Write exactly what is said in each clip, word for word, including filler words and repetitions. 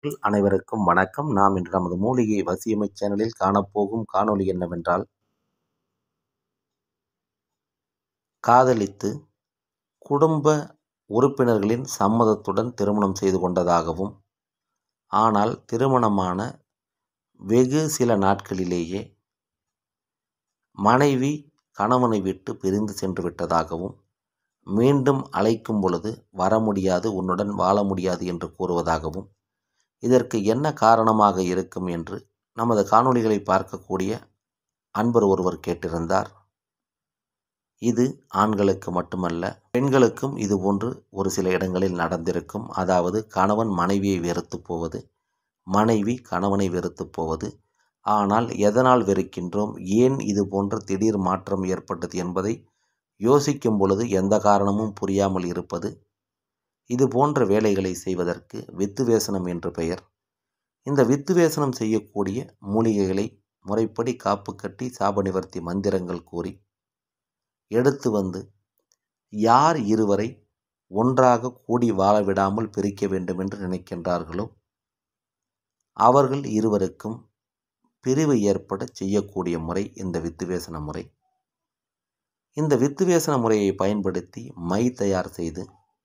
அனைவருக்கும் வணக்கம். நாம் இன்று நமது மூலிகை வசியமை சேனலில் காணப்போகும் காணொளி என்னவென்றால், காதலித்து குடும்ப உறுப்பினர்களின் சம்மதத்துடன் திருமணம் செய்து கொண்டதாகவும், ஆனால் திருமணமான வெகு சில நாட்களிலேயே மனைவி கணவனை விட்டு பிரிந்து சென்று விட்டதாகவும், மீண்டும் அழைக்கும் பொழுது வர முடியாது, உன்னுடன் வாழ முடியாது என்று கூறுவதாகவும், இதற்கு என்ன காரணமாக இருக்கும் என்று நமது காணொளிகளை பார்க்கக்கூடிய அன்பர் ஒருவர் கேட்டிருந்தார். இது ஆண்களுக்கு மட்டுமல்ல, பெண்களுக்கும் இதுபோன்று ஒரு சில இடங்களில் நடந்திருக்கும். அதாவது கணவன் மனைவியை வெறுத்து போவது, மனைவி கணவனை வெறுத்து போவது. ஆனால் எதனால் வெறுக்கின்றோம், ஏன் இது போன்ற திடீர் மாற்றம் ஏற்பட்டது என்பதை யோசிக்கும் பொழுது எந்த காரணமும் புரியாமல் இருப்பது. இது போன்ற வேலைகளை செய்வதற்கு வித்துவேசனம் என்று பெயர். இந்த வித்துவேசனம் செய்யக்கூடிய மூலிகைகளை முறைப்படி காப்பு கட்டி சாப நிவர்த்தி மந்திரங்கள் கூறி எடுத்து வந்து யார் இருவரை ஒன்றாக கூடி வாழ விடாமல் பிரிக்க வேண்டும் என்று நினைக்கின்றார்களோ அவர்கள் இருவருக்கும் பிரிவு ஏற்பட செய்யக்கூடிய முறை இந்த வித்துவேசன முறை. இந்த வித்துவேசன முறையை பயன்படுத்தி மை தயார் செய்து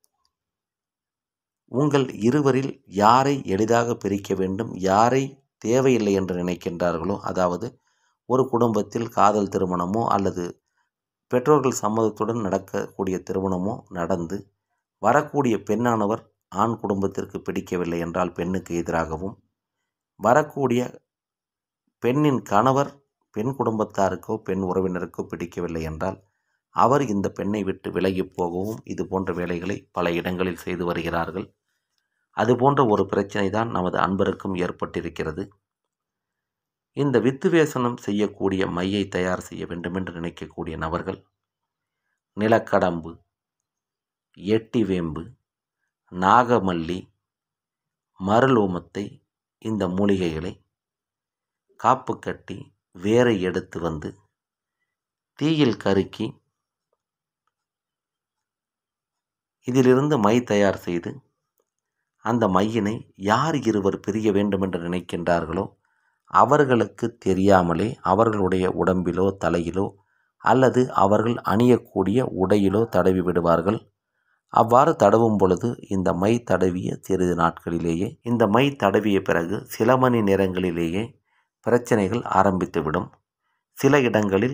உங்கள் இருவரில் யாரை எளிதாக பிரிக்க வேண்டும், யாரை தேவையில்லை என்று நினைக்கின்றார்களோ, அதாவது ஒரு குடும்பத்தில் காதல் திருமணமோ அல்லது பெற்றோர்கள் சம்மதத்துடன் நடக்கக்கூடிய திருமணமோ நடந்து வரக்கூடிய பெண்ணானவர் ஆண் குடும்பத்திற்கு பிடிக்கவில்லை என்றால் பெண்ணுக்கு எதிராகவும், வரக்கூடிய பெண்ணின் கணவர் பெண் குடும்பத்தாருக்கோ பெண் உறவினருக்கோ பிடிக்கவில்லை என்றால் அவர் இந்த பெண்ணை விட்டு விலகி போகவும் இது போன்ற வேலைகளை பல இடங்களில் செய்து வருகிறார்கள். அதுபோன்ற ஒரு பிரச்சனை தான் நமது அன்பருக்கும் ஏற்பட்டிருக்கிறது. இந்த வித்துவேசனம் செய்யக்கூடிய மையை தயார் செய்ய வேண்டுமென்று நினைக்கக்கூடிய நபர்கள் நிலக்கடம்பு, எட்டிவேம்பு, நாகமல்லி, மருளூமத்தை, இந்த மூலிகைகளை காப்பு கட்டி வேரை எடுத்து வந்து தீயில் கருக்கி இதிலிருந்து மை தயார் செய்து அந்த மையினை யார் இருவர் பிரிய வேண்டுமென்று நினைக்கின்றார்களோ அவர்களுக்கு தெரியாமலே அவர்களுடைய உடம்பிலோ தலையிலோ அல்லது அவர்கள் அணியக்கூடிய உடையிலோ தடவி விடுவார்கள். அவ்வாறு தடவும் பொழுது இந்த மை தடவிய சிறிது நாட்களிலேயே, இந்த மை தடவிய பிறகு சில மணி நேரங்களிலேயே பிரச்சனைகள் ஆரம்பித்துவிடும். சில இடங்களில்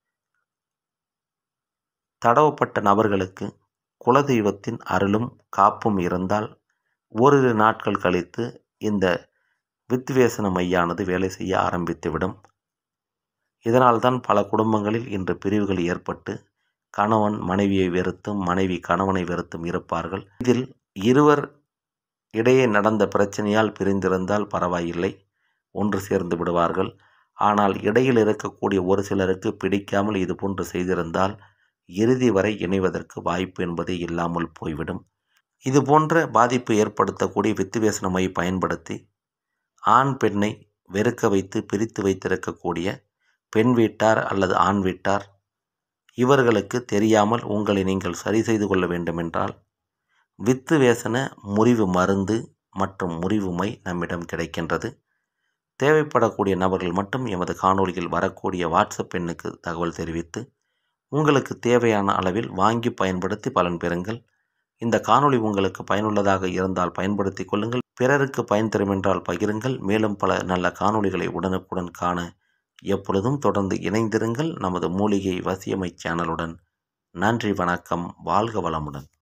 தடவப்பட்ட நபர்களுக்கு குலதெய்வத்தின் அருளும் காப்பும் இருந்தால் ஓரிரு நாட்கள் கழித்து இந்த வித்துவேசன மையானது வேலை செய்ய ஆரம்பித்துவிடும். இதனால்தான் பல குடும்பங்களில் இன்று பிரிவுகள் ஏற்பட்டு கணவன் மனைவியை வெறுத்தும் மனைவி கணவனை வெறுத்தும் இருப்பார்கள். இதில் இருவர் இடையே நடந்த பிரச்சனையால் பிரிந்திருந்தால் பரவாயில்லை, ஒன்று சேர்ந்து விடுவார்கள். ஆனால் இடையில் இருக்கக்கூடிய ஒரு சிலருக்கு பிடிக்காமல் இது போன்று செய்திருந்தால் இறுதி வரை இணைவதற்கு வாய்ப்பு என்பதே இல்லாமல் போய்விடும். இது போன்ற பாதிப்பு ஏற்படுத்தக்கூடிய வித்துவேசனமை பயன்படுத்தி ஆண் பெண்ணை வெறுக்க வைத்து பிரித்து வைத்திருக்கக்கூடிய பெண் வீட்டார் அல்லது ஆண் வீட்டார் இவர்களுக்கு தெரியாமல் உங்களை நீங்கள் சரி செய்து கொள்ள வேண்டுமென்றால் வித்துவேசன முறிவு மருந்து மற்றும் முறிவு மை நம்மிடம் கிடைக்கின்றது. தேவைப்படக்கூடிய நபர்கள் மட்டும் எமது காணொளியில் வரக்கூடிய வாட்ஸ்அப் எண்ணுக்கு தகவல் தெரிவித்து உங்களுக்கு தேவையான அளவில் வாங்கி பயன்படுத்தி பலன் பெறுங்கள். இந்த காணொளி உங்களுக்கு பயனுள்ளதாக இருந்தால் பயன்படுத்தி கொள்ளுங்கள். பிறருக்கு பயன் தரும் என்றால் பகிருங்கள். மேலும் பல நல்ல காணொளிகளை உடனுக்குடன் காண எப்பொழுதும் தொடர்ந்து இணைந்திருங்கள் நமது மூலிகை வசியமை சேனலுடன். நன்றி, வணக்கம், வாழ்க வளமுடன்.